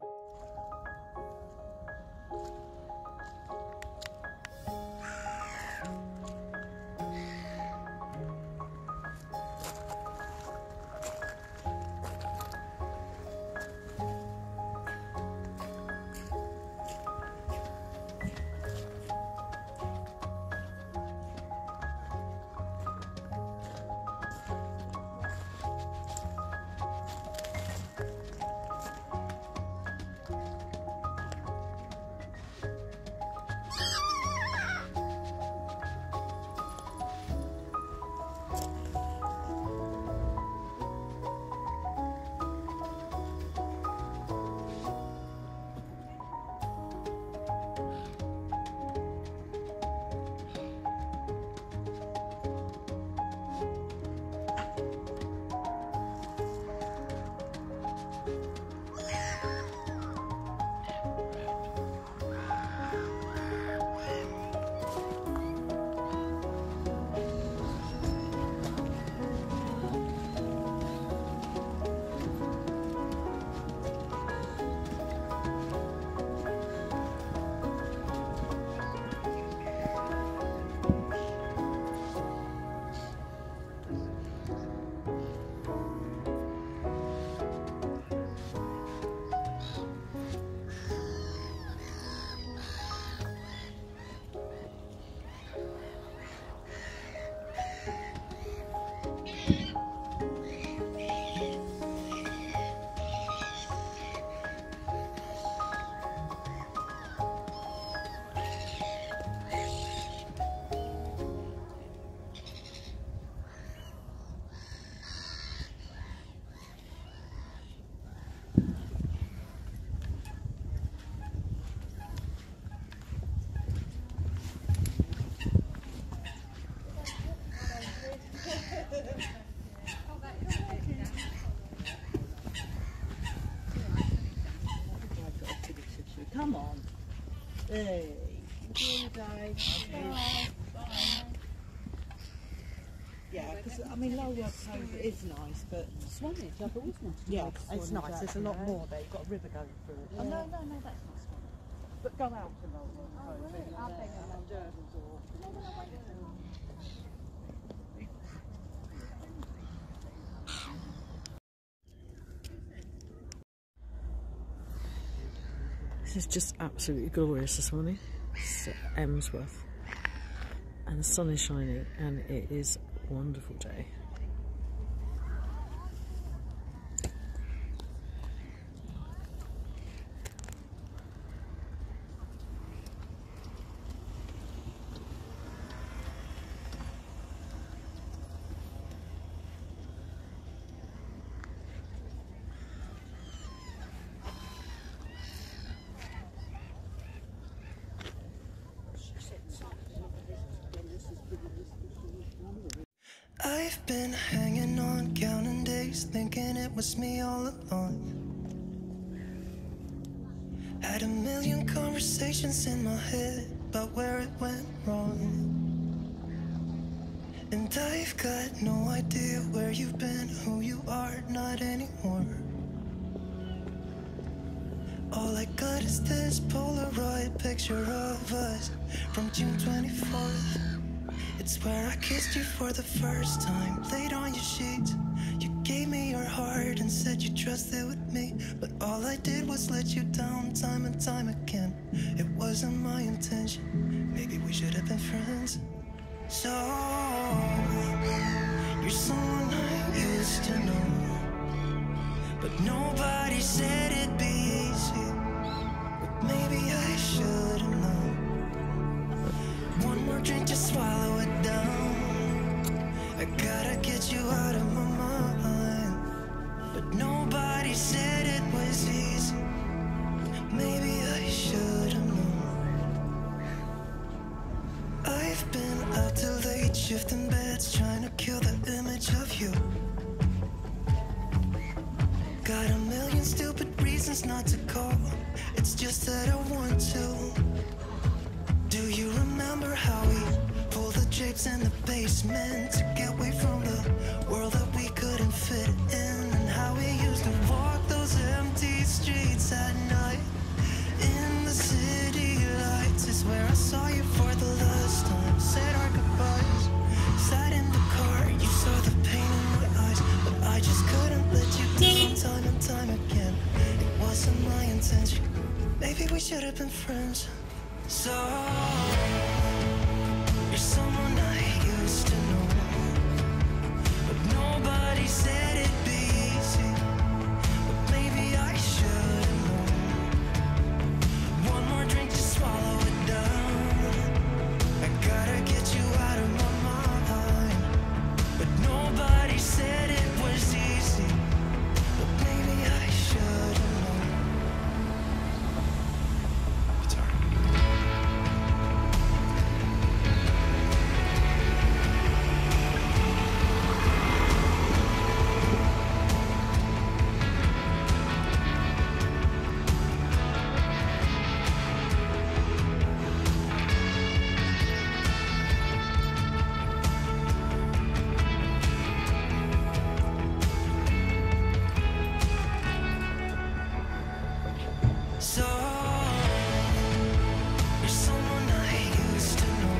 Come on. Hey, enjoy the day. Yeah, because I mean, lower Cove is nice, but Swanage, I've always wanted to yeah, go to it's Swanage, nice. There's a lot more there. You've got a river going through it. Yeah. Oh, no, that's not Swanage. But go out to Lower Cove. Really? I'll take it. This is just absolutely glorious this morning. It's Emsworth and the sun is shining and it is a wonderful day. I've been hanging on, counting days, thinking it was me all along. Had a million conversations in my head about where it went wrong. And I've got no idea where you've been, who you are, not anymore. All I got is this Polaroid picture of us from June 24th. It's where I kissed you for the first time, laid on your sheets. You gave me your heart and said you trusted with me, but all I did was let you down time and time again. It wasn't my intention, maybe we should have been friends. So, you're someone I used to know, but nobody said it'd be easy. But maybe I should have known. One more drink to swallow it down. I gotta get you out of my mind. But nobody said it was easy. Maybe I should have known. I've been out till late, shifting beds, trying to kill the image of you. Got a million stupid reasons not to call. It's just that I want to. Do you remember how we pulled the drapes in the basement to get away from the world that we couldn't fit in? And how we used to walk those empty streets at night? maybe we should have been friends. So you're someone I used to know, but nobody said it'd be easy. But maybe I should have known. One more drink to swallow it down. I gotta get you out of my mind. But nobody said it was easy. But maybe I should have known. Guitar. So you're someone I used to know,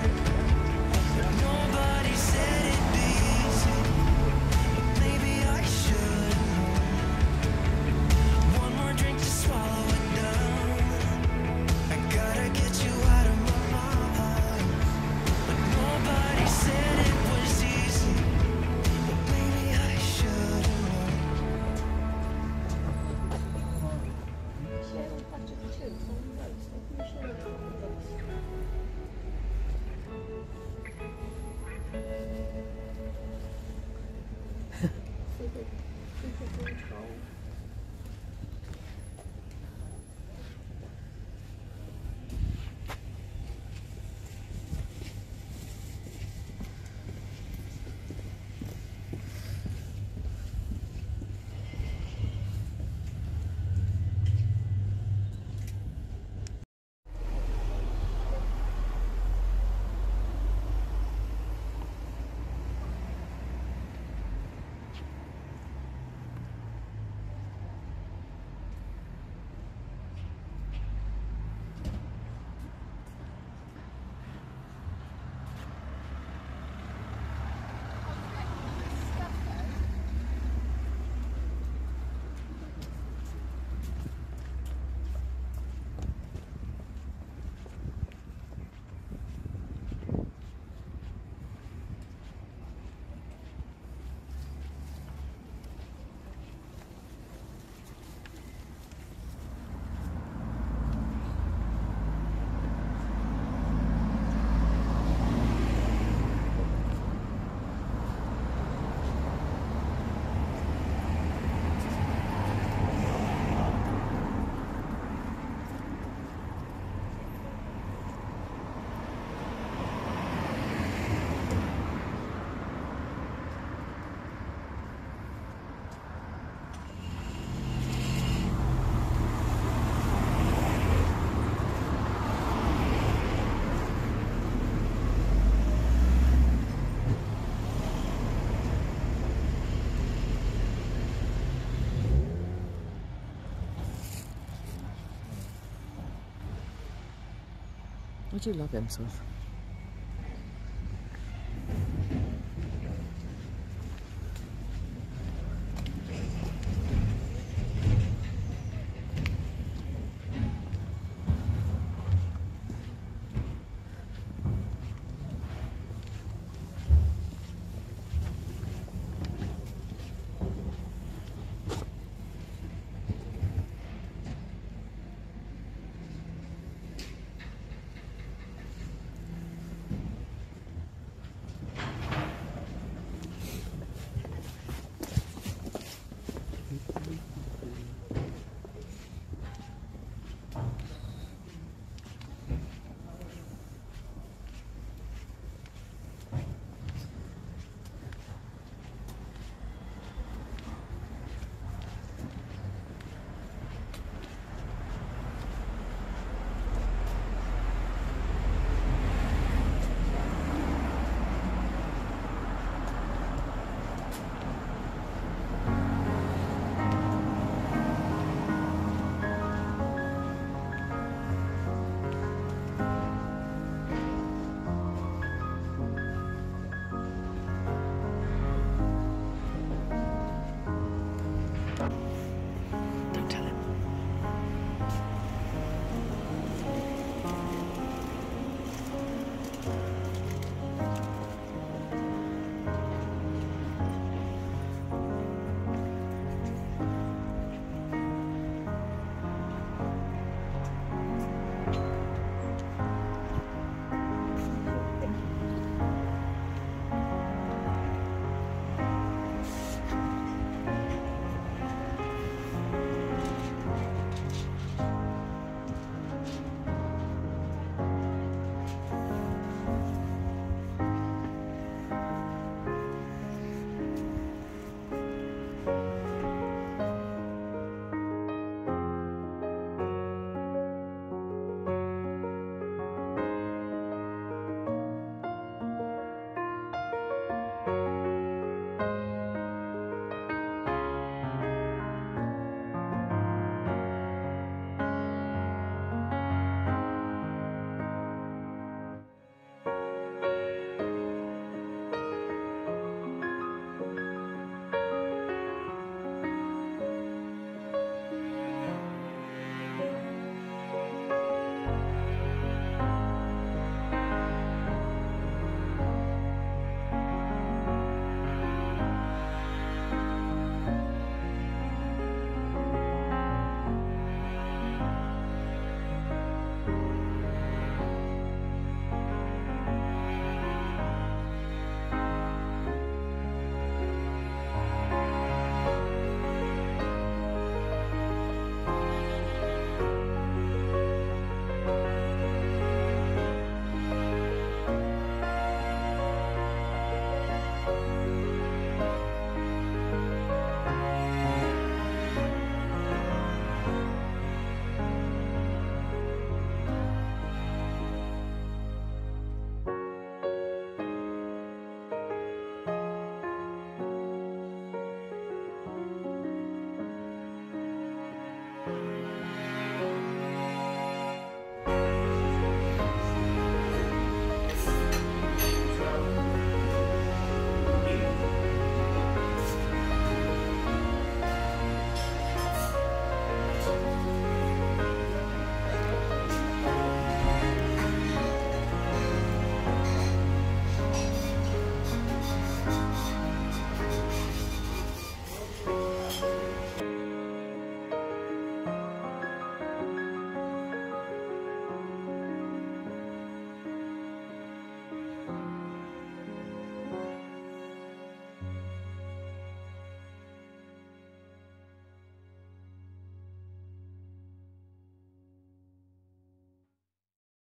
but nobody said it'd be easy. But maybe I should have known. One more drink to swallow it down. I gotta get you out of my mind. But nobody said it was easy. But maybe I should have known. I do love Emsworth.